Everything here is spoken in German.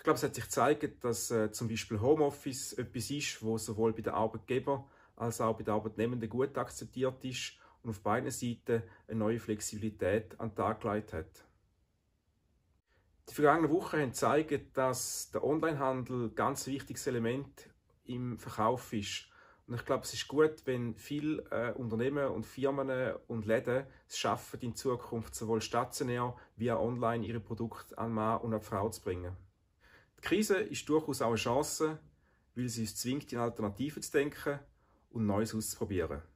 Ich glaube, es hat sich gezeigt, dass zum Beispiel Homeoffice etwas ist, wo sowohl bei den Arbeitgebern als auch bei den Arbeitnehmenden gut akzeptiert ist und auf beiden Seiten eine neue Flexibilität an den Tag gelegt hat. Die vergangenen Wochen haben gezeigt, dass der Onlinehandel ein ganz wichtiges Element im Verkauf ist. Und ich glaube, es ist gut, wenn viele Unternehmen und Firmen und Läden es schaffen, in Zukunft sowohl stationär wie auch online ihre Produkte an den Mann und an die Frau zu bringen. Die Krise ist durchaus auch eine Chance, weil sie uns zwingt, in Alternativen zu denken und Neues auszuprobieren.